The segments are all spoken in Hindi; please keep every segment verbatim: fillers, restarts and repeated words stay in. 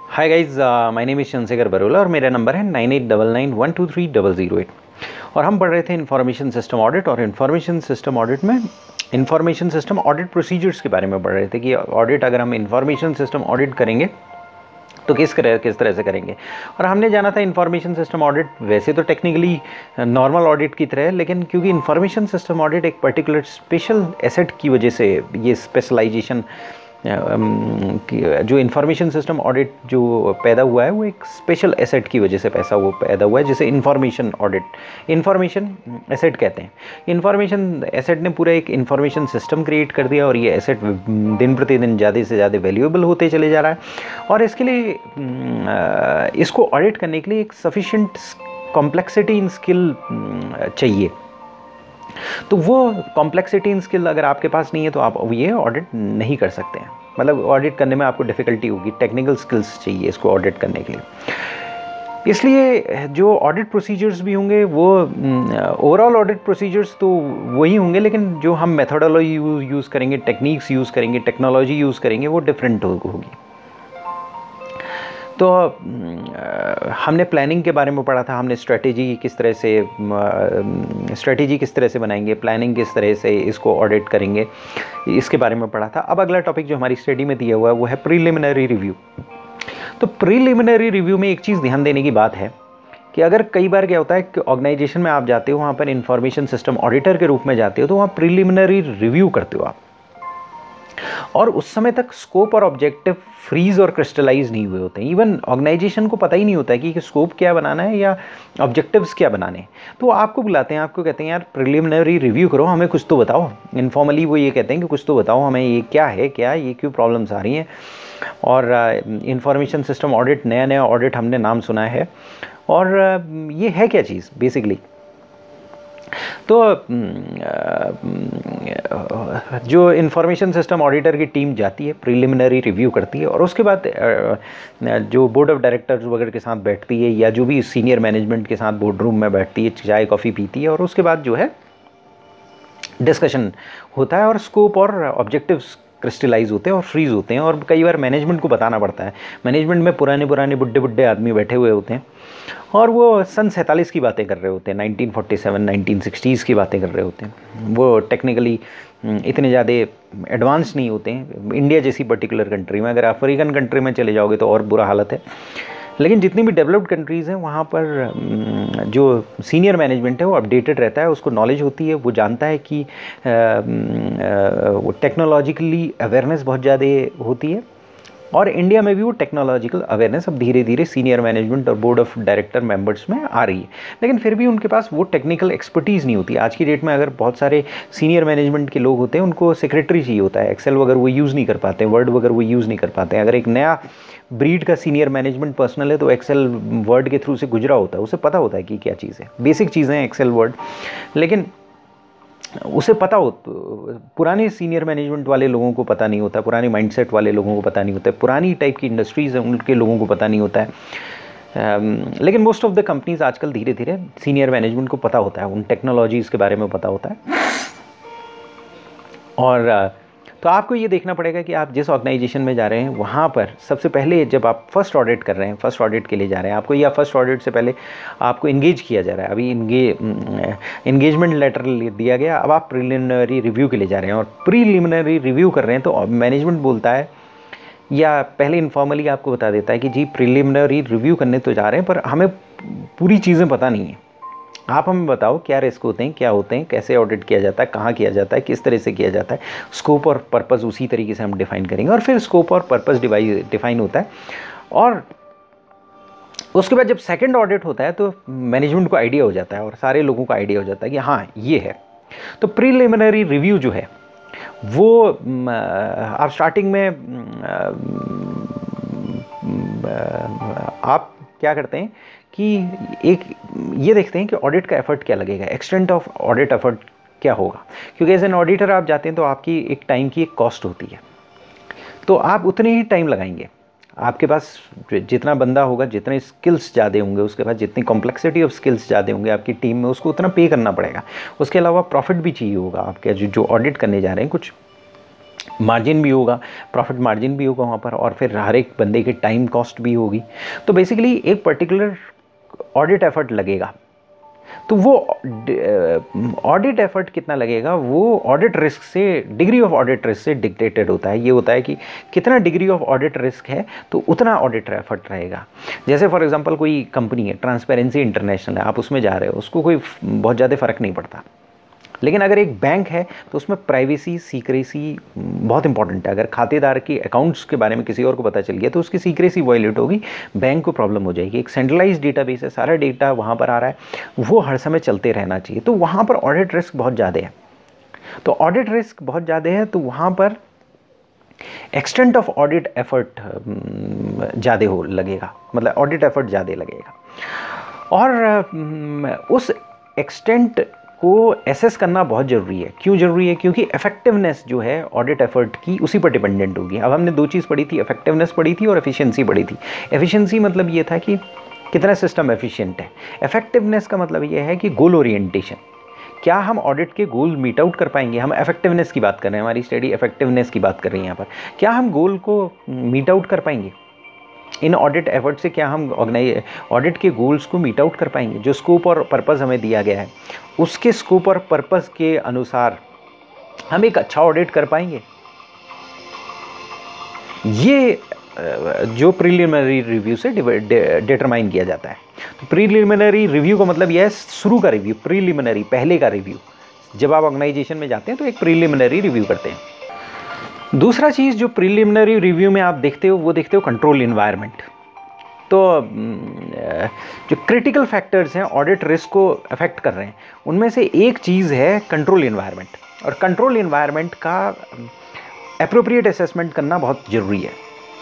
Hi guys, my name is Chandrashekhar Barola और मेरा नंबर है nine eight double nine one two three double zero eight. और हम पढ़ रहे थे इन्फॉर्मेशन सिस्टम ऑडिट। और इन्फॉर्मेशन सिस्टम ऑडिट में इन्फॉर्मेशन सिस्टम ऑडिट प्रोसीजर्स के बारे में पढ़ रहे थे कि ऑडिट अगर हम इन्फॉर्मेशन सिस्टम ऑडिट करेंगे तो किस तरह किस तरह से करेंगे। और हमने जाना था इन्फॉर्मेशन सिस्टम ऑडिट वैसे तो टेक्निकली नॉर्मल ऑडिट की तरह है, लेकिन क्योंकि इन्फॉर्मेशन सिस्टम ऑडिट एक पर्टिकुलर स्पेशल एसेट की वजह से ये स्पेशलाइजेशन जो इन्फॉर्मेशन सिस्टम ऑडिट जो पैदा हुआ है वो एक स्पेशल एसेट की वजह से पैसा वो पैदा हुआ है, जिसे इन्फॉर्मेशन ऑडिट इन्फॉर्मेशन एसेट कहते हैं। इन्फॉर्मेशन एसेट ने पूरा एक इन्फॉर्मेशन सिस्टम क्रिएट कर दिया और ये एसेट दिन प्रतिदिन ज़्यादा से ज़्यादा वैल्यूएबल होते चले जा रहा है। और इसके लिए इसको ऑडिट करने के लिए एक सफिशिएंट कॉम्प्लेक्सिटी इन स्किल चाहिए। तो वो कॉम्प्लेक्सिटी इन स्किल अगर आपके पास नहीं है तो आप ये ऑडिट नहीं कर सकते हैं। मतलब ऑडिट करने में आपको डिफ़िकल्टी होगी, टेक्निकल स्किल्स चाहिए इसको ऑडिट करने के लिए। इसलिए जो ऑडिट प्रोसीजर्स भी होंगे वो ओवरऑल ऑडिट प्रोसीजर्स तो वही होंगे, लेकिन जो हम मेथोडोलॉजी यूज़ करेंगे, टेक्निक्स यूज़ करेंगे, टेक्नोलॉजी यूज़ करेंगे वो डिफरेंट होगी। तो हमने प्लानिंग के बारे में पढ़ा था, हमने स्ट्रेटेजी किस तरह से स्ट्रेटेजी किस तरह से बनाएंगे, प्लानिंग किस तरह से इसको ऑडिट करेंगे, इसके बारे में पढ़ा था। अब अगला टॉपिक जो हमारी स्टडी में दिया हुआ है वो है प्रीलिमिनरी रिव्यू। तो प्रीलिमिनरी रिव्यू में एक चीज़ ध्यान देने की बात है कि अगर कई बार क्या होता है कि ऑर्गेनाइजेशन में आप जाते हो, वहाँ पर इंफॉर्मेशन सिस्टम ऑडिटर के रूप में जाते हो, तो वहाँ प्रीलिमिनरी रिव्यू करते हो आप, और उस समय तक स्कोप और ऑब्जेक्टिव फ्रीज और क्रिस्टलाइज नहीं हुए होते हैं। इवन ऑर्गेनाइजेशन को पता ही नहीं होता है कि स्कोप क्या बनाना है या ऑब्जेक्टिव्स क्या बनाने हैं। तो आपको बुलाते हैं, आपको कहते हैं यार प्रिलिमिनरी रिव्यू करो, हमें कुछ तो बताओ। इनफॉर्मली वो ये कहते हैं कि कुछ तो बताओ हमें, ये क्या है, क्या ये क्यों प्रॉब्लम्स आ रही हैं। और इंफॉर्मेशन सिस्टम ऑडिट, नया नया ऑडिट हमने नाम सुना है, और uh, ये है क्या चीज़ बेसिकली। तो जो इन्फॉर्मेशन सिस्टम ऑडिटर की टीम जाती है, प्रीलिमिनरी रिव्यू करती है, और उसके बाद जो बोर्ड ऑफ डायरेक्टर्स वगैरह के साथ बैठती है या जो भी सीनियर मैनेजमेंट के साथ बोर्ड रूम में बैठती है, चाय कॉफ़ी पीती है, और उसके बाद जो है डिस्कशन होता है और स्कोप और ऑब्जेक्टिव्स क्रिस्टलाइज होते हैं और फ्रीज होते हैं। और कई बार मैनेजमेंट को बताना पड़ता है। मैनेजमेंट में पुराने पुराने बुढ़े बुढ़े आदमी बैठे हुए होते हैं और वो सन सैंतालीस की बातें कर रहे होते हैं, nineteen forty seven nineteen sixties की बातें कर रहे होते हैं। वो टेक्निकली इतने ज़्यादा एडवांस नहीं होते हैं। इंडिया जैसी पर्टिकुलर कंट्री में, अगर अफ्रीकन कंट्री में चले जाओगे तो और बुरा हालत है। लेकिन जितनी भी डेवलप्ड कंट्रीज़ हैं वहाँ पर जो सीनियर मैनेजमेंट है वो अपडेटेड रहता है, उसको नॉलेज होती है, वो जानता है कि वो टेक्नोलॉजिकली अवेयरनेस बहुत ज़्यादा होती है। और इंडिया में भी वो टेक्नोलॉजिकल अवेयरनेस अब धीरे धीरे सीनियर मैनेजमेंट और बोर्ड ऑफ डायरेक्टर मेंबर्स में आ रही है, लेकिन फिर भी उनके पास वो टेक्निकल एक्सपर्टीज़ नहीं होती। आज की डेट में अगर बहुत सारे सीनियर मैनेजमेंट के लोग होते हैं, उनको सेक्रेटरी चाहिए होता है, एक्सेल वगैरह वो यूज़ नहीं कर पाते, वर्ड वगैरह वो यूज़ नहीं कर पाते हैं। अगर एक नया ब्रीड का सीनियर मैनेजमेंट पर्सनल है तो एक्सेल वर्ड के थ्रू से गुजरा होता है, उसे पता होता है कि क्या चीज़ है, बेसिक चीज़ें हैं एक्सेल वर्ड, लेकिन उसे पता हो। पुराने सीनियर मैनेजमेंट वाले लोगों को पता नहीं होता, पुराने माइंडसेट वाले लोगों को पता नहीं होता है, पुरानी टाइप की इंडस्ट्रीज़ हैं उनके लोगों को पता नहीं होता है। लेकिन मोस्ट ऑफ द कंपनीज आजकल धीरे धीरे सीनियर मैनेजमेंट को पता होता है, उन टेक्नोलॉजीज़ के बारे में पता होता है। और तो आपको ये देखना पड़ेगा कि आप जिस ऑर्गेनाइजेशन में जा रहे हैं वहाँ पर सबसे पहले जब आप फर्स्ट ऑडिट कर रहे हैं, फर्स्ट ऑडिट के लिए जा रहे हैं, आपको या फर्स्ट ऑडिट से पहले आपको इंगेज किया जा रहा है। अभी इंगे इंगेजमेंट लेटर दिया गया, अब आप प्रीलिमिनरी रिव्यू के लिए जा रहे हैं और प्रीलिमिनरी रिव्यू कर रहे हैं। तो मैनेजमेंट बोलता है या पहले इनफॉर्मली आपको बता देता है कि जी प्रीलिमिनरी रिव्यू करने तो जा रहे हैं पर हमें पूरी चीज़ें पता नहीं है, आप हमें बताओ क्या रिस्क होते हैं, क्या होते हैं, कैसे ऑडिट किया जाता है, कहाँ किया जाता है, किस तरह से किया जाता है। स्कोप और पर्पस उसी तरीके से हम डिफ़ाइन करेंगे, और फिर स्कोप और पर्पस डिफाइन होता है। और उसके बाद जब सेकंड ऑडिट होता है तो मैनेजमेंट को आइडिया हो जाता है और सारे लोगों को आइडिया हो जाता है कि हाँ ये है। तो प्रीलिमिनरी रिव्यू जो है वो आप स्टार्टिंग में आप क्या करते हैं कि एक ये देखते हैं कि ऑडिट का एफर्ट क्या लगेगा, एक्सटेंट ऑफ ऑडिट एफर्ट क्या होगा। क्योंकि एज एन ऑडिटर आप जाते हैं तो आपकी एक टाइम की एक कॉस्ट होती है, तो आप उतने ही टाइम लगाएंगे। आपके पास जितना बंदा होगा, जितने स्किल्स ज़्यादा होंगे, उसके बाद जितनी कॉम्प्लेक्सिटी ऑफ स्किल्स ज़्यादा होंगे आपकी टीम में, उसको उतना पे करना पड़ेगा। उसके अलावा प्रॉफिट भी चाहिए होगा आपके जो जो ऑडिट करने जा रहे हैं, कुछ मार्जिन भी होगा, प्रॉफिट मार्जिन भी होगा वहाँ पर, और फिर हर एक बंदे की टाइम कॉस्ट भी होगी। तो बेसिकली एक पर्टिकुलर ऑडिट एफर्ट लगेगा। तो वो ऑडिट एफर्ट कितना लगेगा वो ऑडिट रिस्क से, डिग्री ऑफ ऑडिट रिस्क से डिक्टेटेड होता है। ये होता है कि कितना डिग्री ऑफ ऑडिट रिस्क है तो उतना ऑडिट एफर्ट रहेगा। जैसे फॉर एग्जांपल कोई कंपनी है, ट्रांसपेरेंसी इंटरनेशनल है, आप उसमें जा रहे हो, उसको कोई बहुत ज़्यादा फ़र्क नहीं पड़ता। लेकिन अगर एक बैंक है तो उसमें प्राइवेसी, सीक्रेसी बहुत इंपॉर्टेंट है। अगर खातेदार की अकाउंट्स के बारे में किसी और को पता चल गया तो उसकी सीक्रेसी वायलेट होगी, बैंक को प्रॉब्लम हो जाएगी। एक सेंट्रलाइज्ड डेटाबेस है, सारा डेटा वहाँ पर आ रहा है, वो हर समय चलते रहना चाहिए। तो वहाँ पर ऑडिट रिस्क बहुत ज़्यादा है। तो ऑडिट रिस्क बहुत ज़्यादा है तो वहाँ पर एक्सटेंट ऑफ ऑडिट एफर्ट ज़्यादा हो लगेगा, मतलब ऑडिट एफर्ट ज़्यादा लगेगा। और उस एक्सटेंट को एसेस करना बहुत ज़रूरी है। क्यों ज़रूरी है? क्योंकि इफेक्टिवनेस जो है ऑडिट एफर्ट की उसी पर डिपेंडेंट होगी। अब हमने दो चीज़ पढ़ी थी, इफेक्टिवनेस पढ़ी थी और एफिशिएंसी पढ़ी थी। एफिशिएंसी मतलब ये था कि कितना सिस्टम एफिशिएंट है। इफेक्टिवनेस का मतलब ये है कि गोल ओरिएंटेशन, क्या हम ऑडिट के गोल मीट आउट कर पाएंगे। हम इफेक्टिवनेस की बात कर रहे हैं, हमारी स्टडी इफेक्टिवनेस की बात कर रही है यहाँ पर। क्या हम गोल को मीट आउट कर पाएंगे इन ऑडिट एफर्ट से? क्या हम ऑर्गेनाइज ऑडिट के गोल्स को मीट आउट कर पाएंगे? जो स्कोप और पर्पस हमें दिया गया है उसके स्कोप और पर्पस के अनुसार हम एक अच्छा ऑडिट कर पाएंगे? ये जो प्रीलिमिनरी रिव्यू से डिटरमाइन किया जाता है। तो प्रीलिमिनरी रिव्यू का मतलब यह है शुरू का रिव्यू, प्रीलिमिनरी पहले का रिव्यू। जब आप ऑर्गेनाइजेशन में जाते हैं तो एक प्रीलिमिनरी रिव्यू करते हैं। दूसरा चीज़ जो प्रीलिमिनरी रिव्यू में आप देखते हो वो देखते हो कंट्रोल इन्वायरमेंट। तो जो क्रिटिकल फैक्टर्स हैं ऑडिट रिस्क को अफेक्ट कर रहे हैं उनमें से एक चीज़ है कंट्रोल इन्वायरमेंट। और कंट्रोल इन्वायरमेंट का एप्रोप्रिएट असेसमेंट करना बहुत ज़रूरी है।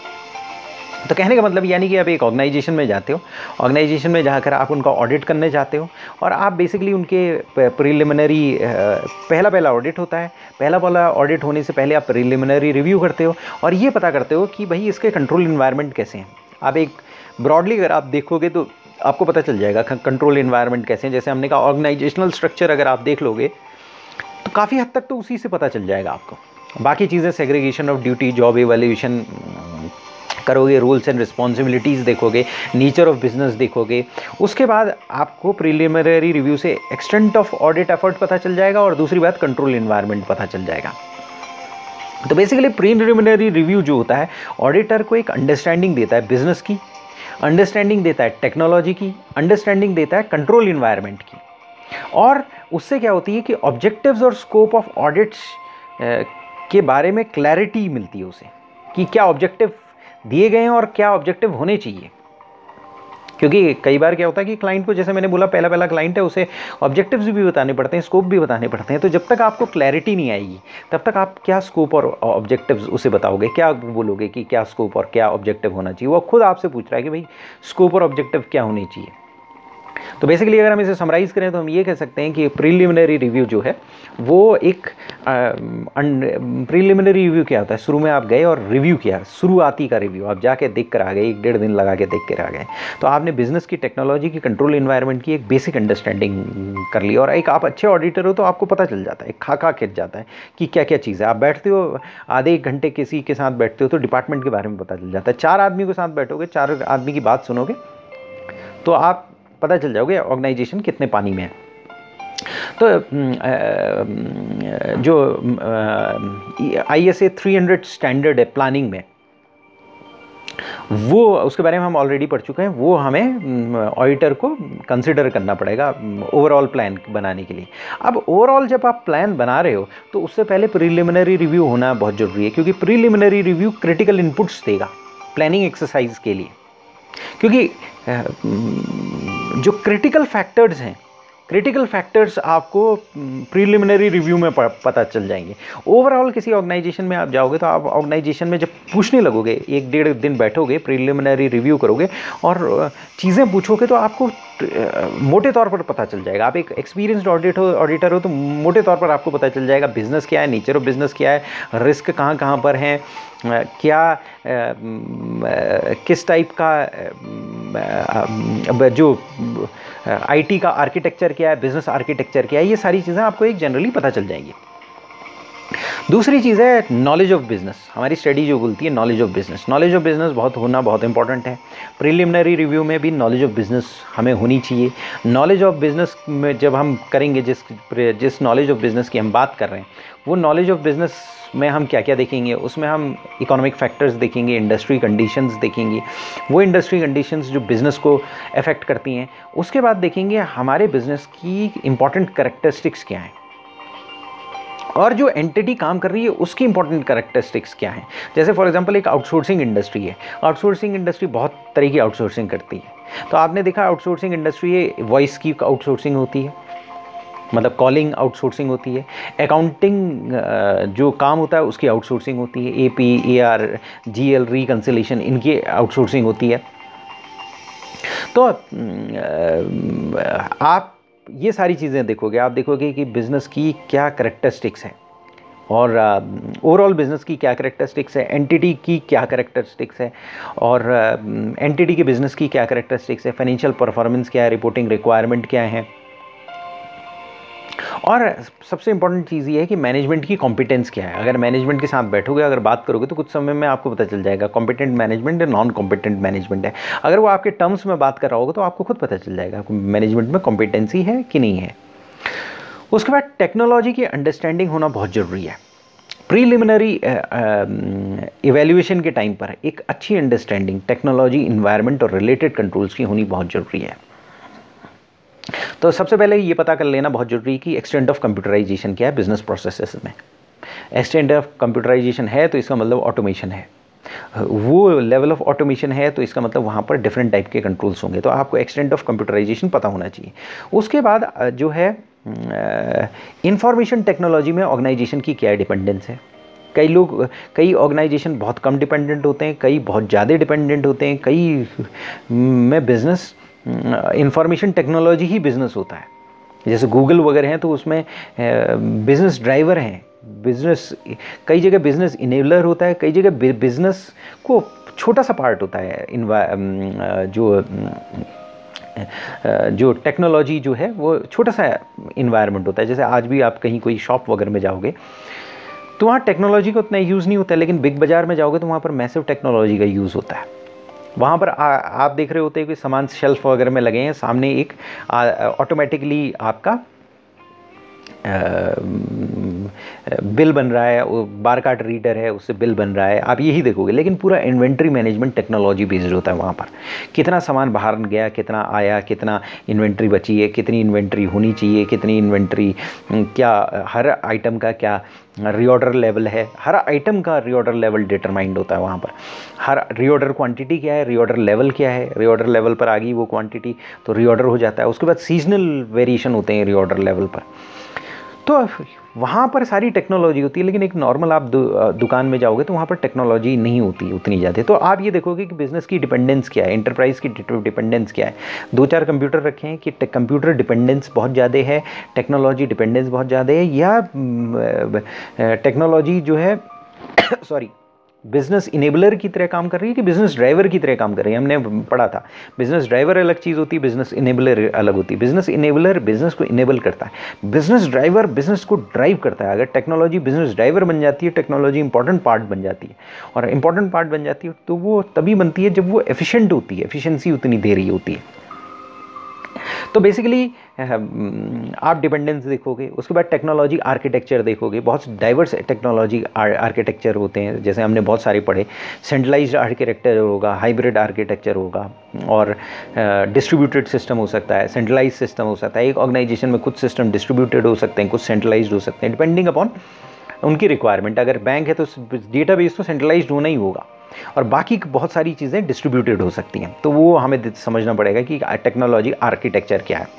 तो कहने का मतलब यानी कि आप एक ऑर्गेनाइजेशन में जाते हो, ऑर्गेनाइजेशन में जाकर आप उनका ऑडिट करने जाते हो और आप बेसिकली उनके प्रीलिमिनरी, पहला पहला ऑडिट होता है, पहला पहला ऑडिट होने से पहले आप प्रीलिमिनरी रिव्यू करते हो और ये पता करते हो कि भाई इसके कंट्रोल इन्वायरमेंट कैसे हैं। आप एक ब्रॉडली अगर आप देखोगे तो आपको पता चल जाएगा कंट्रोल इन्वायरमेंट कैसे हैं। जैसे हमने कहा ऑर्गेनाइजेशनल स्ट्रक्चर अगर आप देख लोगे तो काफ़ी हद तक तो उसी से पता चल जाएगा आपको। बाकी चीज़ें segregation of duty, job evaluation करोगे, रूल्स एंड रिस्पॉन्सिबिलिटीज़ देखोगे, नेचर ऑफ बिजनेस देखोगे, उसके बाद आपको प्रीलिमिनरी रिव्यू से एक्सटेंट ऑफ ऑडिट एफर्ट पता चल जाएगा और दूसरी बात कंट्रोल इन्वायरमेंट पता चल जाएगा। तो बेसिकली प्रीलिमिनरी रिव्यू जो होता है ऑडिटर को एक अंडरस्टैंडिंग देता है बिजनेस की, अंडरस्टैंडिंग देता है टेक्नोलॉजी की, अंडरस्टैंडिंग देता है कंट्रोल इन्वायरमेंट की। और उससे क्या होती है कि ऑब्जेक्टिव्स और स्कोप ऑफ ऑडिट्स के बारे में क्लैरिटी मिलती है उसे कि क्या ऑब्जेक्टिव दिए गए हैं और क्या ऑब्जेक्टिव होने चाहिए। क्योंकि कई बार क्या होता है कि क्लाइंट को, जैसे मैंने बोला पहला पहला क्लाइंट है, उसे ऑब्जेक्टिव्स भी बताने पड़ते हैं, स्कोप भी बताने पड़ते हैं। तो जब तक आपको क्लैरिटी नहीं आएगी तब तक आप क्या स्कोप और ऑब्जेक्टिव्स उसे बताओगे, क्या बोलोगे कि क्या स्कोप और क्या ऑब्जेक्टिव होना चाहिए। वो खुद आपसे पूछ रहा है कि भाई स्कोप और ऑब्जेक्टिव क्या होने चाहिए। तो बेसिकली अगर हम इसे समराइज़ करें तो हम ये कह सकते हैं कि प्रीलिमिनरी रिव्यू जो है वो एक प्रीलिमिनरी रिव्यू क्या होता है, शुरू में आप गए और रिव्यू किया, शुरुआती का रिव्यू, आप जाके देख कर आ गए, एक डेढ़ दिन लगा के देख कर आ गए। तो आपने बिजनेस की, टेक्नोलॉजी की, कंट्रोल इन्वायरमेंट की एक बेसिक अंडरस्टैंडिंग कर ली। और एक आप अच्छे ऑडिटर हो तो आपको पता चल जाता है, खाका खिंच जाता है कि क्या क्या चीज़ है। आप बैठते हो आधे एक घंटे किसी के साथ बैठते हो तो डिपार्टमेंट के बारे में पता चल जाता है। चार आदमी के साथ बैठोगे, चार आदमी की बात सुनोगे तो आप पता चल जाओगे ऑर्गेनाइजेशन कितने पानी में है। तो जो I S A three hundred standard है प्लानिंग में, वो उसके बारे में हम ऑलरेडी पढ़ चुके हैं। वो हमें ऑडिटर को कंसिडर करना पड़ेगा ओवरऑल प्लान बनाने के लिए। अब ओवरऑल जब आप प्लान बना रहे हो तो उससे पहले प्रीलिमिनरी रिव्यू होना बहुत ज़रूरी है, क्योंकि प्रीलिमिनरी रिव्यू क्रिटिकल इनपुट्स देगा प्लानिंग एक्सरसाइज के लिए। क्योंकि जो क्रिटिकल फैक्टर्स हैं, क्रिटिकल फैक्टर्स आपको प्रीलिमिनरी रिव्यू में पता चल जाएंगे। ओवरऑल किसी ऑर्गेनाइजेशन में आप जाओगे तो आप ऑर्गेनाइजेशन में जब पूछने लगोगे, एक डेढ़ दिन बैठोगे, प्रीलिमिनरी रिव्यू करोगे और चीज़ें पूछोगे तो आपको मोटे तौर पर पता चल जाएगा। आप एक एक्सपीरियंस्ड ऑडिट हो ऑडिटर हो तो मोटे तौर पर आपको पता चल जाएगा बिज़नेस क्या है, नेचर ऑफ बिज़नेस क्या है, रिस्क कहाँ कहाँ पर हैं, क्या किस टाइप का जो आईटी का आर्किटेक्चर क्या है, बिजनेस आर्किटेक्चर क्या है, ये सारी चीज़ें आपको एक जनरली पता चल जाएंगी। दूसरी चीज़ है नॉलेज ऑफ बिजनेस। हमारी स्टडी जो बोलती है knowledge of business, knowledge of business बहुत होना बहुत इंपॉर्टेंट है। प्रीलिमिनरी रिव्यू में भी नॉलेज ऑफ बिजनेस हमें होनी चाहिए। नॉलेज ऑफ बिजनेस में जब हम करेंगे, जिस जिस नॉलेज ऑफ बिजनेस की हम बात कर रहे हैं, वो नॉलेज ऑफ बिजनेस में हम क्या क्या देखेंगे, उसमें हम इकोनॉमिक फैक्टर्स देखेंगे, इंडस्ट्री कंडीशंस देखेंगे, वो इंडस्ट्री कंडीशंस जो बिज़नेस को अफेक्ट करती हैं। उसके बाद देखेंगे हमारे बिज़नेस की इंपॉर्टेंट कैरेक्टरिस्टिक्स क्या हैं, और जो एंटिटी काम कर रही है उसकी इंपॉर्टेंट कैरेक्टरिस्टिक्स क्या हैं। जैसे फॉर एग्जांपल एक आउटसोर्सिंग इंडस्ट्री है, आउटसोर्सिंग इंडस्ट्री बहुत तरह की आउटसोर्सिंग करती है। तो आपने देखा आउटसोर्सिंग इंडस्ट्री है, वॉइस की आउटसोर्सिंग होती है, मतलब कॉलिंग आउटसोर्सिंग होती है, अकाउंटिंग जो काम होता है उसकी आउटसोर्सिंग होती है, A P A R G L reconciliation इनकी आउटसोर्सिंग होती है। तो आप ये सारी चीज़ें देखोगे, आप देखोगे कि बिज़नेस की क्या कैरेक्टरिस्टिक्स है, और ओवरऑल uh, बिज़नेस की क्या कैरेक्टरिस्टिक्स है, एंटिटी की क्या कैरेक्टरिस्टिक्स है, और एंटिटी uh, के बिज़नेस की क्या कैरेक्टरिस्टिक्स है, फाइनेंशियल परफॉर्मेंस क्या है, रिपोर्टिंग रिक्वायरमेंट क्या है, और सबसे इंपॉर्टेंट चीज़ ये है कि मैनेजमेंट की कॉम्पिटेंस क्या है। अगर मैनेजमेंट के साथ बैठोगे, अगर बात करोगे, तो कुछ समय में आपको पता चल जाएगा कॉम्पिटेंट मैनेजमेंट है, नॉन कॉम्पिटेंट मैनेजमेंट है। अगर वो आपके टर्म्स में बात कर रहा होगा तो आपको खुद पता चल जाएगा मैनेजमेंट में कॉम्पिटेंसी है कि नहीं है। उसके बाद टेक्नोलॉजी की अंडरस्टैंडिंग होना बहुत ज़रूरी है। प्रीलिमिनरी इवैल्यूएशन के टाइम पर एक अच्छी अंडरस्टैंडिंग टेक्नोलॉजी, इन्वायरमेंट और रिलेटेड कंट्रोल्स की होनी बहुत ज़रूरी है। तो सबसे पहले ये पता कर लेना बहुत ज़रूरी है कि एक्सटेंट ऑफ कंप्यूटराइजेशन क्या है बिजनेस प्रोसेसेस में। एक्सटेंट ऑफ कंप्यूटराइजेशन है तो इसका मतलब ऑटोमेशन है, वो लेवल ऑफ ऑटोमेशन है तो इसका मतलब वहाँ पर डिफरेंट टाइप के कंट्रोल्स होंगे। तो आपको एक्सटेंट ऑफ कंप्यूटराइजेशन पता होना चाहिए। उसके बाद जो है इंफॉर्मेशन टेक्नोलॉजी में ऑर्गेनाइजेशन की क्या डिपेंडेंस है। कई लोग, कई ऑर्गेनाइजेशन बहुत कम डिपेंडेंट होते हैं, कई बहुत ज़्यादा डिपेंडेंट होते हैं, कई में बिज़नेस इंफॉर्मेशन टेक्नोलॉजी ही बिज़नेस होता है। जैसे गूगल वगैरह हैं तो उसमें बिज़नेस ड्राइवर हैं, बिज़नेस कई जगह बिज़नेस इनेबलर होता है, कई जगह बिज़नेस को छोटा सा पार्ट होता है। जो जो टेक्नोलॉजी जो है वो छोटा सा इन्वायरमेंट होता है। जैसे आज भी आप कहीं कोई शॉप वगैरह में जाओगे तो वहाँ टेक्नोलॉजी का उतना यूज़ नहीं होता है, लेकिन बिग बाज़ार में जाओगे तो वहाँ पर मैसिव टेक्नोलॉजी का यूज़ होता है। वहाँ पर आ, आप देख रहे होते हैं कि सामान शेल्फ वगैरह में लगे हैं, सामने एक ऑटोमेटिकली आपका बिल बन रहा है, वो बार कार्ड रीडर है उससे बिल बन रहा है, आप यही देखोगे। लेकिन पूरा इन्वेंट्री मैनेजमेंट टेक्नोलॉजी बेस्ड होता है। वहाँ पर कितना सामान बाहर गया, कितना आया, कितना इन्वेंट्री बची है, कितनी इन्वेंट्री होनी चाहिए, कितनी इन्वेंट्री, क्या हर आइटम का क्या रीऑर्डर लेवल है, हर आइटम का रीऑर्डर लेवल डिटरमाइंड होता है। वहाँ पर हर रीऑर्डर क्वांटिटी क्या है, रीऑर्डर लेवल क्या है, रीऑर्डर लेवल पर आ गई वो क्वांटिटी तो रीऑर्डर हो जाता है। उसके बाद सीजनल वेरिएशन होते हैं रीऑर्डर लेवल पर। तो वहाँ पर सारी टेक्नोलॉजी होती है, लेकिन एक नॉर्मल आप दु, दुकान में जाओगे तो वहाँ पर टेक्नोलॉजी नहीं होती उतनी ज़्यादा। तो आप ये देखोगे कि बिज़नेस की डिपेंडेंस क्या है, एंटरप्राइज़ की डिपेंडेंस क्या है। दो चार कंप्यूटर रखे हैं कि कंप्यूटर डिपेंडेंस बहुत ज़्यादा है, टेक्नोलॉजी डिपेंडेंस बहुत ज़्यादा है, या टेक्नोलॉजी जो है सॉरी बिज़नेस इनेबलर की तरह काम कर रही है कि बिज़नेस ड्राइवर की तरह काम कर रही है। हमने पढ़ा था बिज़नेस ड्राइवर अलग चीज़ होती है, बिज़नेस इनेबलर अलग होती है। बिज़नेस इनेबलर बिज़नेस को इनेबल करता है, बिज़नेस ड्राइवर बिज़नेस को ड्राइव करता है। अगर टेक्नोलॉजी बिज़नेस ड्राइवर बन जाती है, टेक्नोलॉजी इंपॉर्टेंट पार्ट बन जाती है, और इंपॉर्टेंट पार्ट बन जाती है तो वो तभी बनती है जब वो एफिशिएंट होती है, एफिशिएंसी उतनी दे रही होती है। तो बेसिकली आप डिपेंडेंस देखोगे। उसके बाद टेक्नोलॉजी आर्किटेक्चर देखोगे, बहुत डाइवर्स टेक्नोलॉजी आर्किटेक्चर होते हैं। जैसे हमने बहुत सारे पढ़े, सेंट्रलाइज्ड आर्किटेक्चर होगा, हाइब्रिड आर्किटेक्चर होगा, और डिस्ट्रीब्यूटेड सिस्टम हो सकता है, सेंट्रलाइज सिस्टम हो सकता है। एक ऑर्गेनाइजेशन में कुछ सिस्टम डिस्ट्रीब्यूटेड हो सकते हैं, कुछ सेंट्रलाइज्ड हो सकते हैं, डिपेंडिंग अपॉन उनकी रिक्वायरमेंट। अगर बैंक है तो डेटाबेस तो सेंट्रलाइज्ड होना ही होगा, और बाकी बहुत सारी चीज़ें डिस्ट्रीब्यूटेड हो सकती हैं। तो वो हमें समझना पड़ेगा कि टेक्नोलॉजी आर्किटेक्चर क्या है।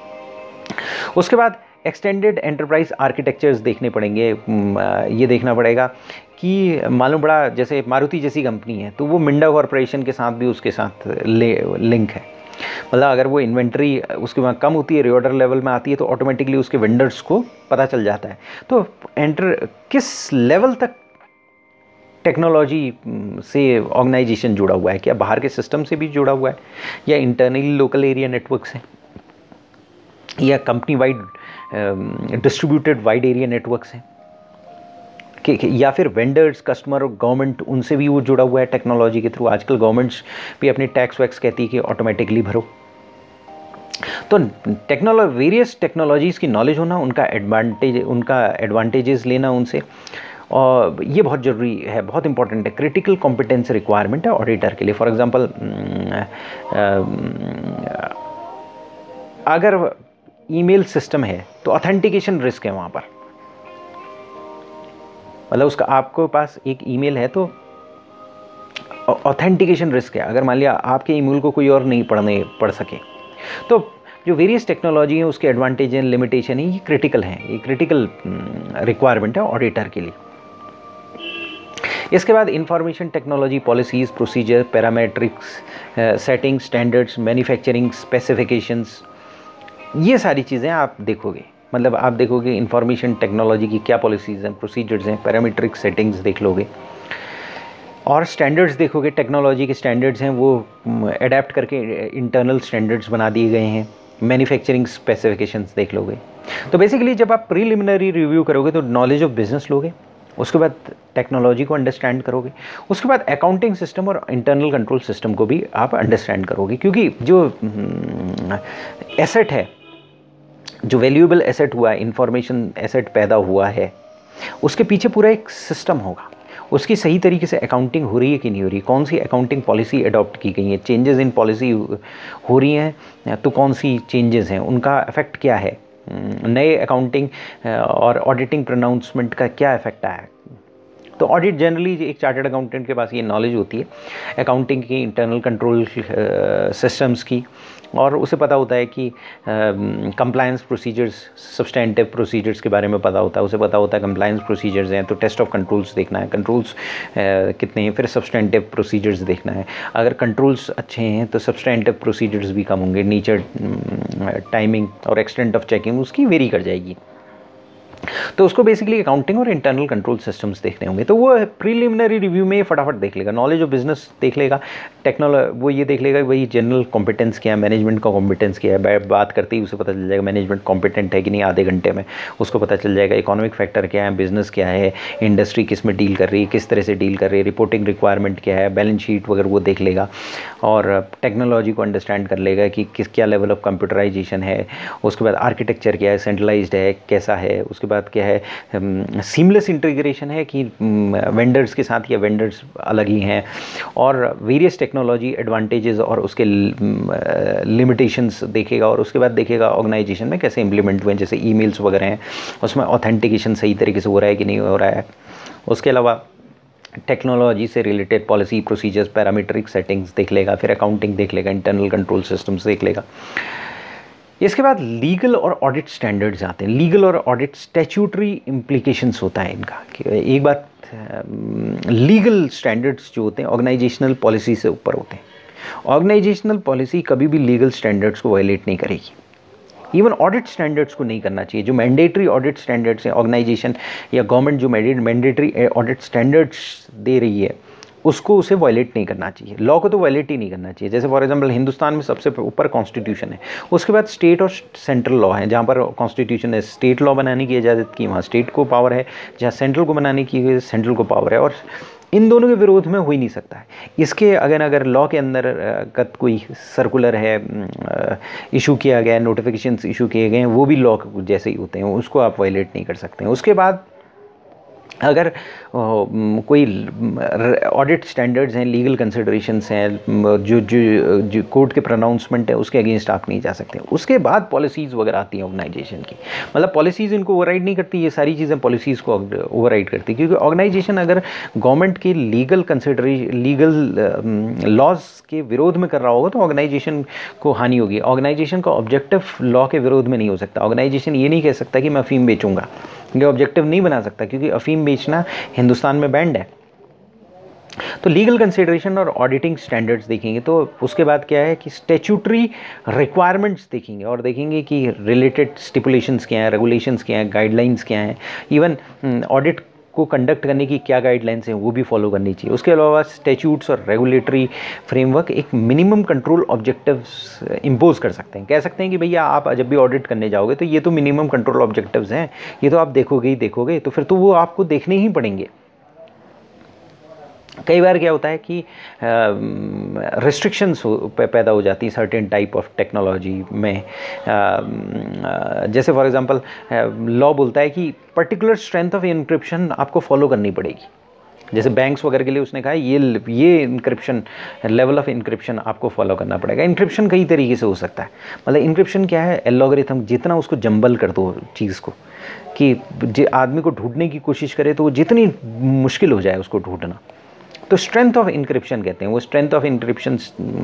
उसके बाद एक्सटेंडेड एंटरप्राइज आर्किटेक्चर्स देखने पड़ेंगे। ये देखना पड़ेगा कि मालूम पड़ा जैसे मारुति जैसी कंपनी है तो वो मिंडा कॉरपोरेशन के साथ भी उसके साथ ले, लिंक है। मतलब अगर वो इन्वेंट्री उसके वहाँ कम होती है, रीऑर्डर लेवल में आती है, तो ऑटोमेटिकली उसके वेंडर्स को पता चल जाता है। तो एंटर किस लेवल तक टेक्नोलॉजी से ऑर्गेनाइजेशन जुड़ा हुआ है, क्या बाहर के सिस्टम से भी जुड़ा हुआ है, या इंटरनली लोकल एरिया नेटवर्क से, या company wide distributed wide area network से। कि, कि या फिर वेंडर्स, कस्टमर और गवर्नमेंट, उनसे भी वो जुड़ा हुआ है टेक्नोलॉजी के थ्रू। आजकल गवर्नमेंट्स भी अपनी टैक्स वैक्स कहती है कि ऑटोमेटिकली भरो। तो टेक्नोलॉजी, वेरियस टेक्नोलॉजीज़ की नॉलेज होना, उनका एडवांटेज, उनका एडवांटेजेस लेना उनसे, और ये बहुत ज़रूरी है, बहुत इंपॉर्टेंट है, क्रिटिकल कॉम्पिटेंस रिक्वायरमेंट है ऑडिटर के लिए। फॉर एग्जांपल, अगर ईमेल सिस्टम है तो ऑथेंटिकेशन रिस्क है वहाँ पर, मतलब उसका आपको पास एक ईमेल है तो ऑथेंटिकेशन रिस्क है, अगर मान लिया आपके ईमेल को कोई और नहीं पढ़ने पढ़ सके। तो जो वेरियस टेक्नोलॉजी है उसके एडवांटेज एंड लिमिटेशन है, ये क्रिटिकल है, ये क्रिटिकल रिक्वायरमेंट है ऑडिटर के लिए। इसके बाद information technology, policies, procedure, parametrics, setting, standards, manufacturing specifications, ये सारी चीज़ें आप देखोगे। मतलब आप देखोगे इंफॉर्मेशन टेक्नोलॉजी की क्या पॉलिसीज़ हैं, प्रोसीजर्स हैं, पैरामीट्रिक सेटिंग्स देख लोगे, और स्टैंडर्ड्स देखोगे। टेक्नोलॉजी के स्टैंडर्ड्स हैं वो अडेप्ट करके इंटरनल स्टैंडर्ड्स बना दिए गए हैं। मैन्युफैक्चरिंग स्पेसिफिकेशंस देख लोगे। तो बेसिकली जब आप प्रीलिमिनरी रिव्यू करोगे तो नॉलेज ऑफ बिजनेस लोगे, उसके बाद टेक्नोलॉजी को अंडरस्टैंड करोगे, उसके बाद अकाउंटिंग सिस्टम और इंटरनल कंट्रोल सिस्टम को भी आप अंडरस्टैंड करोगे। क्योंकि जो एसेट है, जो वैल्यूएबल एसेट हुआ है, इंफॉर्मेशन एसेट पैदा हुआ है, उसके पीछे पूरा एक सिस्टम होगा, उसकी सही तरीके से अकाउंटिंग हो रही है कि नहीं हो रही, कौन सी अकाउंटिंग पॉलिसी अडॉप्ट की गई है, चेंजेस इन पॉलिसी हो रही हैं तो कौन सी चेंजेस हैं, उनका इफेक्ट क्या है, नए अकाउंटिंग और ऑडिटिंग प्रोनाउंसमेंट का क्या इफेक्ट आया है। तो ऑडिट जनरली एक चार्टर्ड अकाउंटेंट के पास ये नॉलेज होती है अकाउंटिंग की, इंटरनल कंट्रोल सिस्टम्स की, और उसे पता होता है कि कंप्लायंस प्रोसीजर्स, सब्सटेंटिव प्रोसीजर्स के बारे में पता होता है, उसे पता होता है कंप्लायंस प्रोसीजर्स हैं तो टेस्ट ऑफ कंट्रोल्स देखना है, कंट्रोल्स कितने हैं, फिर सब्सटेंटिव प्रोसीजर्स देखना है। अगर कंट्रोल्स अच्छे हैं तो सब्सटेंटिव प्रोसीजर्स भी कम होंगे, नेचर, टाइमिंग और एक्सटेंट ऑफ चेकिंग उसकी वेरी कर जाएगी। तो उसको बेसिकली अकाउंटिंग और इंटरनल कंट्रोल सिस्टम्स देखने होंगे। तो वो प्रीलिमिनरी रिव्यू में फटाफट देख लेगा, नॉलेज ऑफ बिजनेस देख लेगा, टेक्नोलॉजी वो ये देख लेगा कि भाई जनरल कॉम्पिटेंस क्या है, मैनेजमेंट का कॉम्पिटेंस क्या है, बात करते ही उसे पता चल जाएगा मैनेजमेंट कॉम्पिटेंट है कि नहीं, आधे घंटे में उसको पता चल जाएगा। इकोनॉमिक फैक्टर क्या है, बिजनेस क्या है, इंडस्ट्री किस में डील कर रही है, किस तरह से डील कर रही है, रिपोर्टिंग रिक्वायरमेंट क्या है, बैलेंस शीट वगैरह वो देख लेगा, और टेक्नोलॉजी को अंडरस्टैंड कर लेगा कि किस क्या लेवल ऑफ कंप्यूटराइजेशन है, उसके बाद आर्किटेक्चर क्या है, सेंट्रलाइज्ड है कैसा है, उसके बाद क्या है सीमलेस इंटीग्रेशन है कि वेंडर्स के साथ या वेंडर्स अलग ही हैं, और वेरियस टेक्नोलॉजी एडवांटेजेस और उसके लिमिटेशंस देखेगा, और उसके बाद देखेगा ऑर्गेनाइजेशन में कैसे इंप्लीमेंट हुए, जैसे ईमेल्स वगैरह हैं उसमें ऑथेंटिकेशन सही तरीके से हो रहा है कि नहीं हो रहा है। उसके अलावा टेक्नोलॉजी से related policy, procedures, parametric settings देख लेगा, फिर अकाउंटिंग देख लेगा, इंटरनल कंट्रोल सिस्टम्स देख लेगा। इसके बाद लीगल और ऑडिट स्टैंडर्ड्स आते हैं। लीगल और ऑडिट स्टैट्यूटरी इम्प्लीकेशंस होता है इनका। एक बात, लीगल स्टैंडर्ड्स जो होते हैं ऑर्गेनाइजेशनल पॉलिसी से ऊपर होते हैं। ऑर्गेनाइजेशनल पॉलिसी कभी भी लीगल स्टैंडर्ड्स को वायलेट नहीं करेगी, इवन ऑडिट स्टैंडर्ड्स को नहीं करना चाहिए। जो मैंडेटरी ऑडिट स्टैंडर्ड्स हैं, ऑर्गेनाइजेशन या गवर्नमेंट जो मैंडेटरी ऑडिट स्टैंडर्ड्स दे रही है उसको उसे वायलेट नहीं करना चाहिए, लॉ को तो वायलेट ही नहीं करना चाहिए। जैसे फॉर एग्जांपल हिंदुस्तान में सबसे ऊपर कॉन्स्टिट्यूशन है, उसके बाद स्टेट और सेंट्रल लॉ है। जहाँ पर कॉन्स्टिट्यूशन है स्टेट लॉ बनाने की इजाज़त की, वहाँ स्टेट को पावर है, जहाँ सेंट्रल को बनाने की सेंट्रल को पावर है, और इन दोनों के विरोध में हो ही नहीं सकता है। इसके अगर अगर लॉ के अंदर कत कोई सर्कुलर है इशू किया गया, नोटिफिकेशंस इशू किए गए हैं, वो भी लॉ जैसे ही होते हैं, उसको आप वायलेट नहीं कर सकते हैं। उसके बाद अगर कोई ऑडिट स्टैंडर्ड्स हैं, लीगल कंसिडरेशंस हैं, जो जो जो कोर्ट के प्रोनाउंसमेंट है उसके अगेंस्ट आप नहीं जा सकते। उसके बाद पॉलिसीज़ वगैरह आती हैं ऑर्गेनाइजेशन की, मतलब पॉलिसीज़ इनको ओवरराइड नहीं करती, ये सारी चीज़ें पॉलिसीज़ को ओवरराइड करती, क्योंकि ऑर्गेनाइजेशन अगर गवर्नमेंट के लीगल कंसिडरेशन, लीगल लॉज के विरोध में कर रहा होगा तो ऑर्गेनाइजेशन को हानि होगी। ऑर्गेनाइजेशन का ऑब्जेक्टिव लॉ के विरोध में नहीं हो सकता। ऑर्गेनाइजेशन ये नहीं कह सकता कि मैं अफीम बेचूंगा, ये ऑब्जेक्टिव नहीं बना सकता, क्योंकि अफीम बेचना हिंदुस्तान में बैंड है। तो लीगल कंसिडरेशन और ऑडिटिंग स्टैंडर्ड्स देखेंगे, तो उसके बाद क्या है कि स्टैट्यूटरी रिक्वायरमेंट्स देखेंगे, और देखेंगे कि रिलेटेड स्टिपुलेशंस क्या हैं, रेगुलेशंस क्या हैं, गाइडलाइंस क्या हैं। इवन ऑडिट को कंडक्ट करने की क्या गाइडलाइंस हैं वो भी फॉलो करनी चाहिए। उसके अलावा स्टैट्यूट्स और रेगुलेटरी फ्रेमवर्क एक मिनिमम कंट्रोल ऑब्जेक्टिव्स इम्पोज कर सकते हैं। कह सकते हैं कि भैया आप जब भी ऑडिट करने जाओगे तो ये तो मिनिमम कंट्रोल ऑब्जेक्टिव्स हैं, ये तो आप देखोगे ही देखोगे, तो फिर तो वो आपको देखने ही पड़ेंगे। कई बार क्या होता है कि रिस्ट्रिक्शंस पैदा हो जाती हैं सर्टेन टाइप ऑफ टेक्नोलॉजी में। uh, जैसे फॉर एग्जांपल लॉ बोलता है कि पर्टिकुलर स्ट्रेंथ ऑफ इंक्रिप्शन आपको फॉलो करनी पड़ेगी। जैसे बैंक्स वगैरह के लिए उसने कहा ये ये इंक्रिप्शन लेवल ऑफ इंक्रिप्शन आपको फॉलो करना पड़ेगा। इंक्रिप्शन कई तरीके से हो सकता है, मतलब इंक्रिप्शन क्या है, एल्गोरिथम जितना उसको जंबल कर दो चीज़ को कि आदमी को ढूंढने की कोशिश करे तो वो जितनी मुश्किल हो जाए उसको ढूंढना, तो स्ट्रेंथ ऑफ इंक्रिप्शन कहते हैं। वो स्ट्रेंथ ऑफ इंक्रिप्शन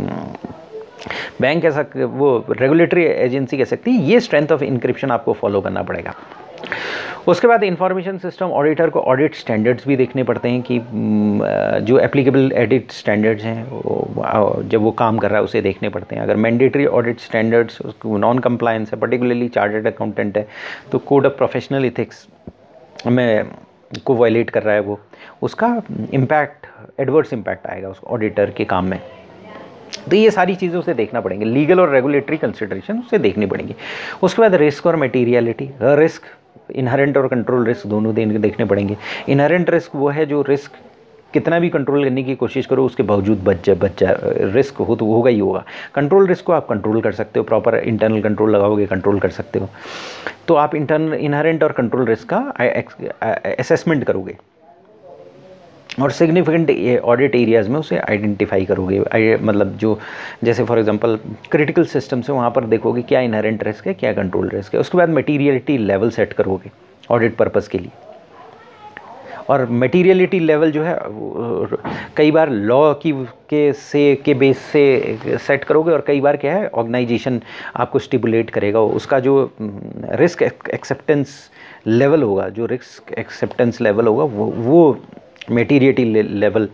बैंक ऐसा वो रेगुलेटरी एजेंसी कह सकती है, ये स्ट्रेंथ ऑफ इंक्रिप्शन आपको फॉलो करना पड़ेगा। उसके बाद इंफॉर्मेशन सिस्टम ऑडिटर को ऑडिट स्टैंडर्ड्स भी देखने पड़ते हैं कि जो एप्लीकेबल ऑडिट स्टैंडर्ड्स हैं जब वो काम कर रहा है उसे देखने पड़ते हैं। अगर mandatory audit standards non compliance है, पर्टिकुलरली चार्टर्ड अकाउंटेंट है, तो कोड ऑफ प्रोफेशनल इथिक्स में को वायलेट कर रहा है वो, उसका इम्पैक्ट एडवर्स इम्पैक्ट आएगा उस ऑडिटर के काम में। तो ये सारी चीज़ें उसे देखना पड़ेंगे, लीगल और रेगुलेटरी कंसिडरेशन उसे देखनी पड़ेंगी। उसके बाद रिस्क और मटेरियलिटी, रिस्क इनहेरेंट और कंट्रोल रिस्क दोनों देखने पड़ेंगे। इनहेरेंट रिस्क वो है जो रिस्क कितना भी कंट्रोल करने की कोशिश करो उसके बावजूद बच जाए बच जाए रिस्क हो तो होगा ही होगा। कंट्रोल रिस्क को आप कंट्रोल कर सकते हो, प्रॉपर इंटरनल कंट्रोल लगाओगे कंट्रोल कर सकते हो। तो आप इंटरनल इनहेरेंट और कंट्रोल रिस्क का असेसमेंट करोगे और सिग्निफिकेंट ऑडिट एरियाज़ में उसे आइडेंटिफाई करोगे। मतलब जो जैसे फॉर एग्जांपल क्रिटिकल सिस्टम से वहाँ पर देखोगे क्या इनहेरेंट रिस्क है क्या कंट्रोल रिस्क है। उसके बाद मटीरियलिटी लेवल सेट करोगे ऑडिट पर्पज़ के लिए, और मटीरियलिटी लेवल जो है कई बार लॉ की के से के बेस से सेट करोगे और कई बार क्या है ऑर्गेनाइजेशन आपको स्टिपुलेट करेगा। उसका जो रिस्क एक्सेप्टेंस लेवल होगा जो रिस्क एक्सेप्टेंस लेवल होगा वो वो मटीरियलिटी लेवल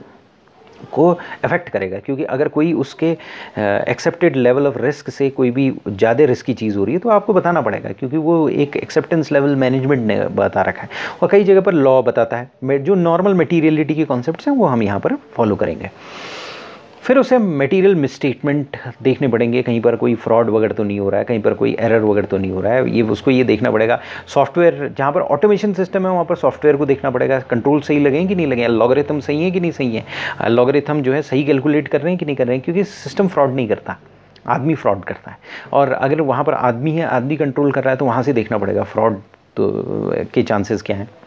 को अफेक्ट करेगा, क्योंकि अगर कोई उसके एक्सेप्टेड लेवल ऑफ रिस्क से कोई भी ज़्यादा रिस्की चीज़ हो रही है तो आपको बताना पड़ेगा, क्योंकि वो एक एक्सेप्टेंस लेवल मैनेजमेंट ने बता रखा है और कई जगह पर लॉ बताता है। जो नॉर्मल मटीरियलिटी के कॉन्सेप्ट्स हैं वो हम यहाँ पर फॉलो करेंगे। फिर उसे मटेरियल मिसस्टेटमेंट देखने पड़ेंगे, कहीं पर कोई फ्रॉड वगैरह तो नहीं हो रहा है, कहीं पर कोई एरर वगैरह तो नहीं हो रहा है, ये उसको ये देखना पड़ेगा। सॉफ्टवेयर जहाँ पर ऑटोमेशन सिस्टम है वहाँ पर सॉफ्टवेयर को देखना पड़ेगा, कंट्रोल सही लगे कि नहीं लगे, लॉगरिथम सही है कि नहीं सही है, लॉगरिथम जो है सही कैलकुलेट कर रहे हैं कि नहीं कर रहे हैं, क्योंकि सिस्टम फ्रॉड नहीं करता, आदमी फ्रॉड करता है। और अगर वहाँ पर आदमी है, आदमी कंट्रोल कर रहा है तो वहाँ से देखना पड़ेगा फ्रॉड तो के चांसेस क्या हैं।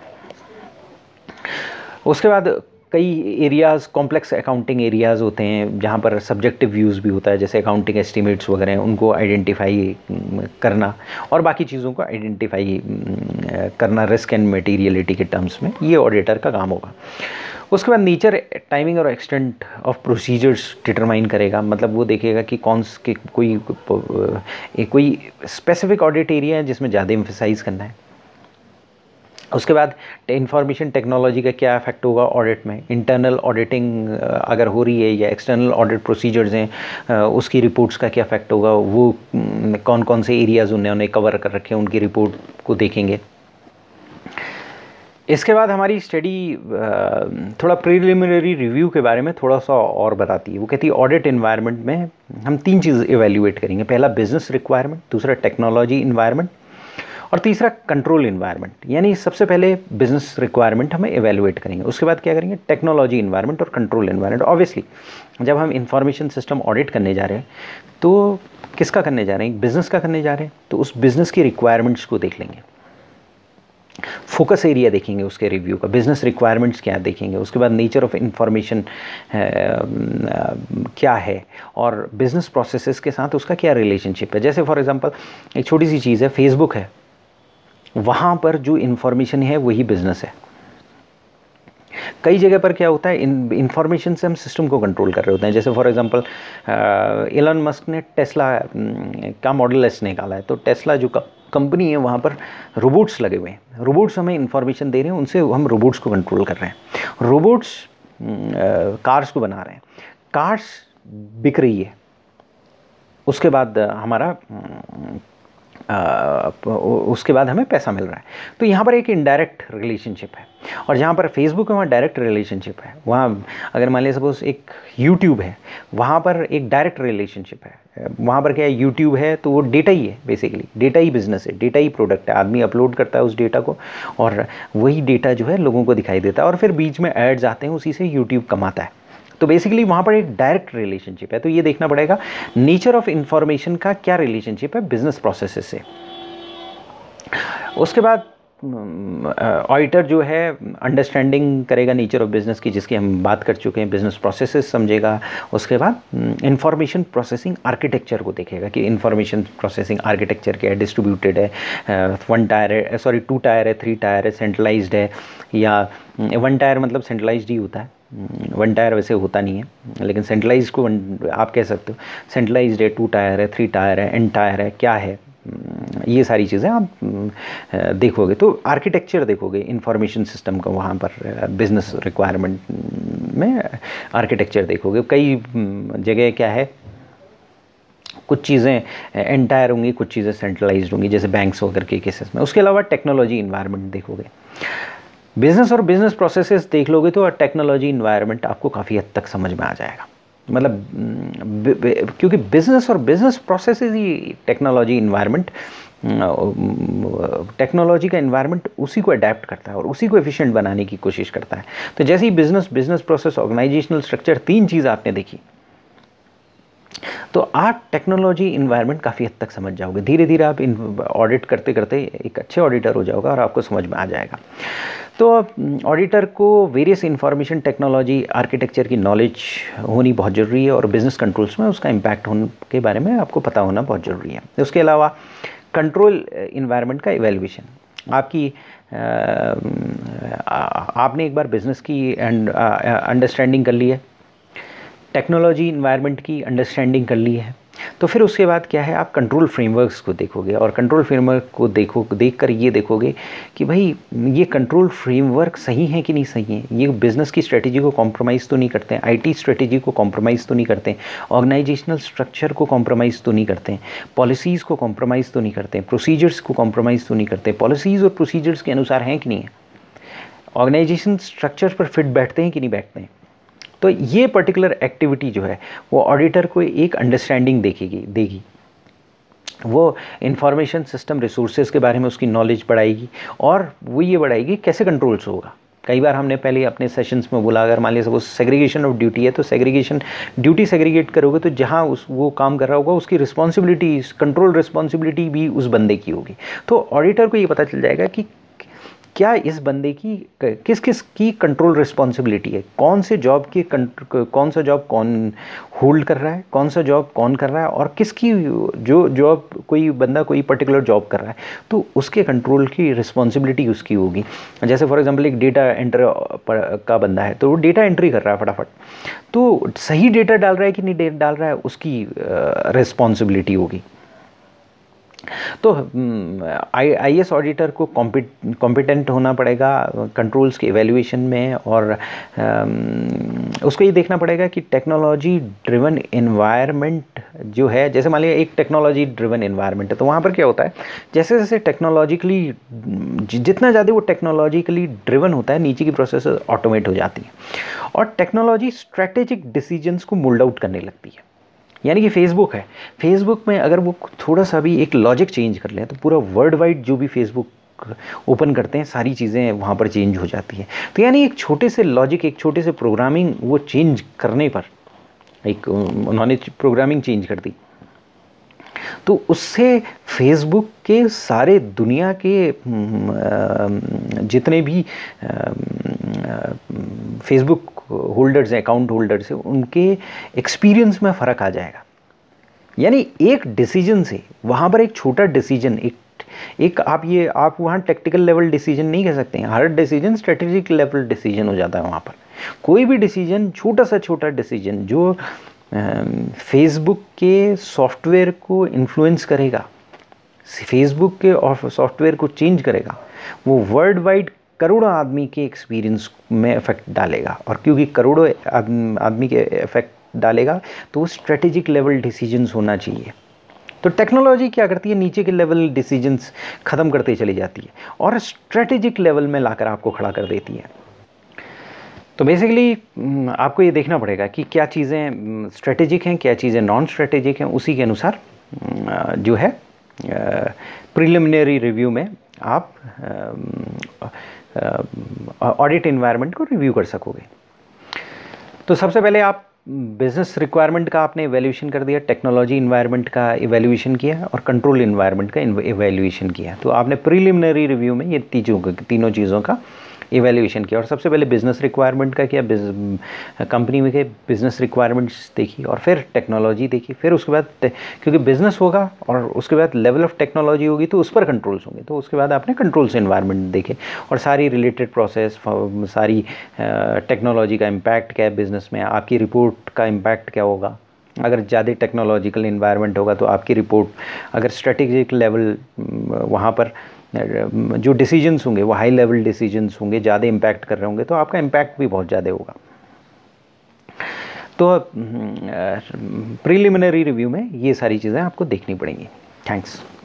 उसके बाद कई एरियाज़ कॉम्प्लेक्स अकाउंटिंग एरियाज़ होते हैं जहाँ पर सब्जेक्टिव व्यूज़ भी होता है, जैसे अकाउंटिंग एस्टिमेट्स वगैरह हैं उनको आइडेंटिफाई करना और बाकी चीज़ों को आइडेंटिफाई करना रिस्क एंड मटीरियलिटी के टर्म्स में, ये ऑडिटर का काम होगा। उसके बाद नेचर टाइमिंग और एक्सटेंट ऑफ प्रोसीजर्स डिटरमाइन करेगा, मतलब वो देखेगा कि कौन के कोई कोई स्पेसिफिक ऑडिट एरिया है जिसमें ज़्यादा एम्फेसाइज करना है। उसके बाद इंफॉर्मेशन टेक्नोलॉजी का क्या इफेक्ट होगा ऑडिट में, इंटरनल ऑडिटिंग अगर हो रही है या एक्सटर्नल ऑडिट प्रोसीजर्स हैं उसकी रिपोर्ट्स का क्या इफेक्ट होगा, वो कौन कौन से एरियाज़ उन्होंने कवर कर रखे हैं उनकी रिपोर्ट को देखेंगे। इसके बाद हमारी स्टडी थोड़ा प्रीलिमिनरी रिव्यू के बारे में थोड़ा सा और बताती है। वो कहती है ऑडिट इन्वायरमेंट में हम तीन चीज़ इवेल्यूएट करेंगे, पहला बिजनेस रिक्वायरमेंट, दूसरा टेक्नोलॉजी इन्वायरमेंट और तीसरा कंट्रोल इन्वायरमेंट। यानी सबसे पहले बिजनेस रिक्वायरमेंट हमें एवेल्युएट करेंगे, उसके बाद क्या करेंगे टेक्नोलॉजी इन्वायरमेंट और कंट्रोल इन्वायरमेंट। ऑब्वियसली जब हम इंफॉर्मेशन सिस्टम ऑडिट करने जा रहे हैं तो किसका करने जा रहे हैं, बिजनेस का करने जा रहे हैं, तो उस बिजनेस की रिक्वायरमेंट्स को देख लेंगे, फोकस एरिया देखेंगे उसके रिव्यू का, बिजनेस रिक्वायरमेंट्स क्या देखेंगे, उसके बाद नेचर ऑफ इंफॉर्मेशन क्या है और बिजनेस प्रोसेसेस के साथ उसका क्या रिलेशनशिप है। जैसे फॉर एग्जांपल एक छोटी सी चीज़ है, फेसबुक है, वहाँ पर जो इन्फॉर्मेशन है वही बिजनेस है। कई जगह पर क्या होता है, इन इन्फॉर्मेशन से हम सिस्टम को कंट्रोल कर रहे होते हैं। जैसे फॉर एग्जांपल एलन मस्क ने टेस्ला का मॉडल एस निकाला है, तो टेस्ला जो कंपनी है वहाँ पर रोबोट्स लगे हुए हैं, रोबोट्स हमें इन्फॉर्मेशन दे रहे हैं, उनसे हम रोबोट्स को कंट्रोल कर रहे हैं। रोबोट्स कार्स को बना रहे हैं, कार्स बिक रही है, उसके बाद हमारा उसके बाद हमें पैसा मिल रहा है। तो यहाँ पर एक इनडायरेक्ट रिलेशनशिप है, और जहाँ पर फेसबुक है वहाँ डायरेक्ट रिलेशनशिप है। वहाँ अगर मान लिया सपोज एक यूट्यूब है, वहाँ पर एक डायरेक्ट रिलेशनशिप है। वहाँ पर क्या है, यूट्यूब है तो वो डेटा ही है, बेसिकली डेटा ही बिजनेस है, डेटा ही प्रोडक्ट है। आदमी अपलोड करता है उस डेटा को और वही डेटा जो है लोगों को दिखाई देता है, और फिर बीच में एड्स आते हैं, उसी से यूट्यूब कमाता है। तो बेसिकली वहाँ पर एक डायरेक्ट रिलेशनशिप है। तो ये देखना पड़ेगा नेचर ऑफ इंफॉर्मेशन का क्या रिलेशनशिप है बिजनेस प्रोसेसेस से। उसके बाद ऑडिटर जो है अंडरस्टैंडिंग करेगा नेचर ऑफ बिजनेस की, जिसकी हम बात कर चुके हैं, बिजनेस प्रोसेसेस समझेगा। उसके बाद इंफॉर्मेशन प्रोसेसिंग आर्किटेक्चर को देखेगा कि इंफॉर्मेशन प्रोसेसिंग आर्किटेक्चर क्या है, डिस्ट्रीब्यूटेड है, वन टायर है, सॉरी टू टायर है, थ्री टायर है, सेंट्रलाइज्ड है, या वन टायर मतलब सेंट्रलाइज्ड ही होता है, वन टायर वैसे होता नहीं है, लेकिन सेंट्रलाइज को आप कह सकते हो। सेंट्रलाइज्ड है, टू टायर है, थ्री टायर है, एन टायर है, क्या है, ये सारी चीज़ें आप देखोगे। तो आर्किटेक्चर देखोगे इंफॉर्मेशन सिस्टम का, वहाँ पर बिजनेस रिक्वायरमेंट में आर्किटेक्चर देखोगे। कई जगह क्या है, कुछ चीज़ें एंटायर होंगी, कुछ चीज़ें सेंट्रलाइज्ड होंगी, जैसे बैंक्स वगैरह के केसेस में। उसके अलावा टेक्नोलॉजी इन्वायरमेंट देखोगे। बिजनेस और बिजनेस प्रोसेसेस देख लोगे तो टेक्नोलॉजी इन्वायरमेंट आपको काफ़ी हद तक समझ में आ जाएगा। मतलब क्योंकि बिजनेस और बिजनेस प्रोसेसेस ही टेक्नोलॉजी इन्वायरमेंट, टेक्नोलॉजी का इन्वायरमेंट उसी को अडेप्ट करता है और उसी को एफिशिएंट बनाने की कोशिश करता है। तो जैसे ही business, business process, organizational structure, तीन चीज़ आपने देखी, तो आप टेक्नोलॉजी इन्वायरमेंट काफ़ी हद तक समझ जाओगे। धीरे धीरे आप ऑडिट करते करते एक अच्छे ऑडिटर हो जाओगे और आपको समझ में आ जाएगा। तो ऑडिटर को वेरियस इंफॉर्मेशन टेक्नोलॉजी आर्किटेक्चर की नॉलेज होनी बहुत ज़रूरी है, और बिजनेस कंट्रोल्स में उसका इम्पैक्ट होने के बारे में आपको पता होना बहुत ज़रूरी है। उसके अलावा कंट्रोल इन्वायरमेंट का इवैल्यूएशन, आपकी आ, आपने एक बार बिजनेस की एंड अंडरस्टैंडिंग कर ली है, टेक्नोलॉजी इन्वायरमेंट की अंडरस्टैंडिंग कर ली है, तो फिर उसके बाद क्या है, आप कंट्रोल फ्रेमवर्क्स को देखोगे, और कंट्रोल फ्रेमवर्क को देखो देख कर ये देखोगे कि भाई ये कंट्रोल फ्रेमवर्क सही है कि नहीं सही है, ये बिज़नेस की स्ट्रेटजी को कॉम्प्रोमाइज़ तो नहीं करते हैं, आईटी स्ट्रेटजी को कॉम्प्रोमाइज़ तो नहीं करते हैं, ऑर्गेनाइजेशनल स्ट्रक्चर को कॉम्प्रोमाइज़ तो नहीं करते हैं, पॉलिसीज़ को कॉम्प्रोमाइज़ तो नहीं करते हैं, प्रोसीजर्स को कॉम्प्रोमाइज़ तो नहीं करते, पॉलिसीज़ और प्रोसीजर्स के अनुसार हैं कि नहीं है, ऑर्गेनाइजेशन स्ट्रक्चर पर फिट बैठते हैं कि नहीं बैठते हैं। तो ये पर्टिकुलर एक्टिविटी जो है वो ऑडिटर को एक अंडरस्टैंडिंग देखेगी देगी वो इंफॉर्मेशन सिस्टम रिसोर्सेज के बारे में उसकी नॉलेज बढ़ाएगी, और वो ये बढ़ाएगी कैसे कंट्रोल्स होगा। कई बार हमने पहले अपने सेशंस में बोला, अगर मान लीजिए वो सेग्रीगेशन ऑफ ड्यूटी है, तो सेग्रीगेशन ड्यूटी सेग्रीगेट करोगे तो जहाँ उस वो काम कर रहा होगा उसकी रिस्पॉन्सिबिलिटी, कंट्रोल रिस्पॉन्सिबिलिटी भी उस बंदे की होगी। तो ऑडिटर को ये पता चल जाएगा कि क्या इस बंदे की किस किस की कंट्रोल रिस्पॉन्सिबिलिटी है, कौन से जॉब की कौन सा जॉब कौन होल्ड कर रहा है, कौन सा जॉब कौन कर रहा है, और किसकी जो जॉब कोई बंदा कोई पर्टिकुलर जॉब कर रहा है तो उसके कंट्रोल की रिस्पॉन्सिबिलिटी उसकी होगी। जैसे फॉर एग्जांपल एक डेटा एंटर का बंदा है तो वो डेटा एंट्री कर रहा है फटाफट, तो सही डेटा डाल रहा है कि नहीं डाल रहा है उसकी रिस्पॉन्सिबिलिटी होगी। तो आई आई एस ऑडिटर को कॉम्पिटेंट होना पड़ेगा कंट्रोल्स के एवेल्यूएशन में, और um, उसको ये देखना पड़ेगा कि टेक्नोलॉजी ड्रिवन एनवायरनमेंट जो है, जैसे मान लिया एक टेक्नोलॉजी ड्रिवन एनवायरनमेंट है, तो वहाँ पर क्या होता है, जैसे जैसे टेक्नोलॉजिकली जितना ज़्यादा वो टेक्नोलॉजिकली ड्रिवन होता है, नीचे की प्रोसेस ऑटोमेट हो जाती है, और टेक्नोलॉजी स्ट्रैटेजिक डिसीजंस को मोल्ड आउट करने लगती है। यानी कि फेसबुक है, फेसबुक में अगर वो थोड़ा सा भी एक लॉजिक चेंज कर लें तो पूरा वर्ल्ड वाइड जो भी फेसबुक ओपन करते हैं सारी चीज़ें वहाँ पर चेंज हो जाती है। तो यानी एक छोटे से लॉजिक, एक छोटे से प्रोग्रामिंग वो चेंज करने पर, एक उन्होंने प्रोग्रामिंग चेंज कर दी, तो उससे फेसबुक के सारे दुनिया के जितने भी फेसबुक होल्डर्स हैं, अकाउंट होल्डर्स हैं, उनके एक्सपीरियंस में फ़र्क आ जाएगा। यानी एक डिसीजन से, वहाँ पर एक छोटा डिसीजन, एक एक आप ये आप वहाँ टेक्टिकल लेवल डिसीजन नहीं कह सकते हैं, हर डिसीजन स्ट्रेटेजिक लेवल डिसीजन हो जाता है। वहाँ पर कोई भी डिसीजन, छोटा सा छोटा डिसीजन जो फेसबुक के सॉफ्टवेयर को इन्फ्लुएंस करेगा, फेसबुक के सॉफ्टवेयर को चेंज करेगा, वो वर्ल्ड वाइड करोड़ों आदमी के एक्सपीरियंस में इफेक्ट डालेगा, और क्योंकि करोड़ों आदमी के इफेक्ट डालेगा तो वो स्ट्रेटेजिक लेवल डिसीजंस होना चाहिए। तो टेक्नोलॉजी क्या करती है, नीचे के लेवल डिसीजंस ख़त्म करते चली जाती है और स्ट्रेटेजिक लेवल में लाकर आपको खड़ा कर देती है। तो बेसिकली आपको ये देखना पड़ेगा कि क्या चीज़ें स्ट्रेटेजिक हैं, क्या चीज़ें नॉन स्ट्रेटेजिक हैं, उसी के अनुसार जो है प्रिलिमिनरी रिव्यू में आप ऑडिट एनवायरनमेंट को रिव्यू कर सकोगे। तो सबसे पहले आप बिजनेस रिक्वायरमेंट का आपने इवैल्यूएशन कर दिया, टेक्नोलॉजी इन्वायरमेंट का इवैल्यूएशन किया और कंट्रोल इन्वायरमेंट का इवैल्यूएशन किया। तो आपने प्रिलिमिनरी रिव्यू में ये तीनों तीनों चीज़ों का इवैल्यूएशन किया और सबसे पहले बिज़नेस रिक्वायरमेंट का किया, कंपनी में के बिज़नेस रिक्वायरमेंट्स देखी और फिर टेक्नोलॉजी देखी, फिर उसके बाद क्योंकि बिज़नेस होगा और उसके बाद लेवल ऑफ टेक्नोलॉजी होगी तो उस पर कंट्रोल्स होंगे, तो उसके बाद आपने कंट्रोल्स इन्वायरमेंट देखे और सारी रिलेटेड प्रोसेस, सारी टेक्नोलॉजी का इम्पैक्ट क्या है बिज़नेस में, आपकी रिपोर्ट का इम्पैक्ट क्या होगा। अगर ज़्यादा टेक्नोलॉजिकल इन्वायरमेंट होगा तो आपकी रिपोर्ट, अगर स्ट्रेटेजिक लेवल वहाँ पर जो डिसीजंस होंगे वो हाई लेवल डिसीजंस होंगे, ज़्यादा इम्पैक्ट कर रहे होंगे तो आपका इम्पैक्ट भी बहुत ज़्यादा होगा। तो प्रीलिमिनरी रिव्यू में ये सारी चीज़ें आपको देखनी पड़ेंगी। थैंक्स।